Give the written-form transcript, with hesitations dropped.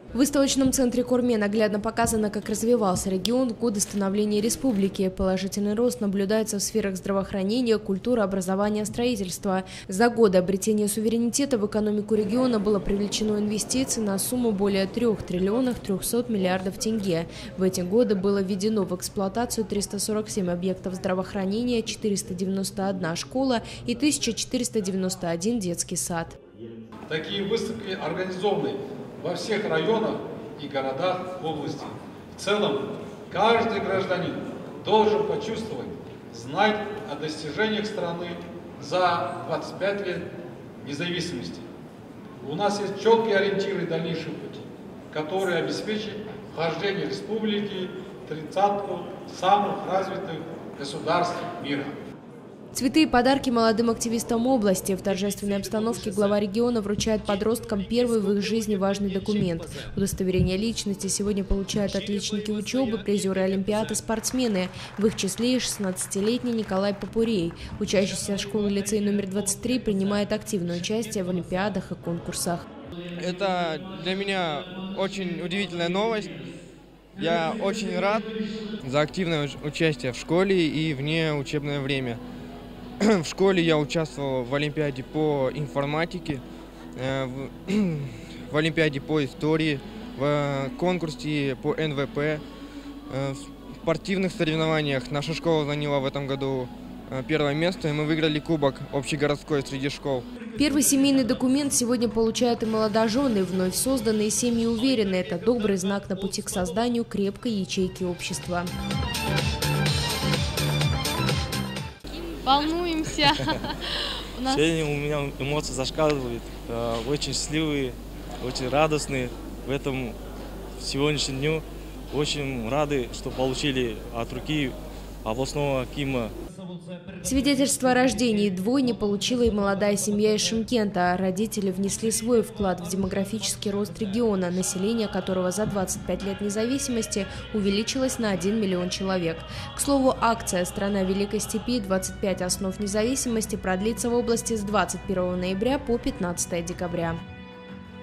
В выставочном центре Курме наглядно показано, как развивался регион в годы становления республики. Положительный рост наблюдается в сферах здравоохранения, культуры, образования, строительства. За годы обретения суверенитета в экономику региона было привлечено инвестиций на сумму более 3 триллионов 300 миллиардов тенге. В эти годы было введено в эксплуатацию 347 объектов здравоохранения, 491 школа и 1491 детский сад. Такие выставки организованы во всех районах и городах области. В целом, каждый гражданин должен почувствовать, знать о достижениях страны за 25 лет независимости. У нас есть четкие ориентиры дальнейшего пути, которые обеспечат вхождение республики в 30-ку самых развитых государств мира. Цветы и подарки молодым активистам области. В торжественной обстановке глава региона вручает подросткам первый в их жизни важный документ. Удостоверение личности сегодня получают отличники учебы, призеры олимпиады, спортсмены. В их числе и 16-летний Николай Попурей. Учащийся школы-лицей номер 23 принимает активное участие в олимпиадах и конкурсах. Это для меня очень удивительная новость. Я очень рад за активное участие в школе и вне учебное время. В школе я участвовал в олимпиаде по информатике, в олимпиаде по истории, в конкурсе по НВП. В спортивных соревнованиях наша школа заняла в этом году первое место, и мы выиграли кубок общегородской среди школ. Первый семейный документ сегодня получают и молодожены. Вновь созданные семьи уверены, это добрый знак на пути к созданию крепкой ячейки общества. Волнуемся. Сегодня у меня эмоции зашкаливают, очень счастливые, очень радостные в этом сегодняшнем дню. Очень рады, что получили от руки областного акима. Свидетельство о рождении двойни получила и молодая семья из Шымкента. Родители внесли свой вклад в демографический рост региона, население которого за 25 лет независимости увеличилось на 1 миллион человек. К слову, акция «Страна Великой Степи. 25 основ независимости» продлится в области с 21 ноября по 15 декабря.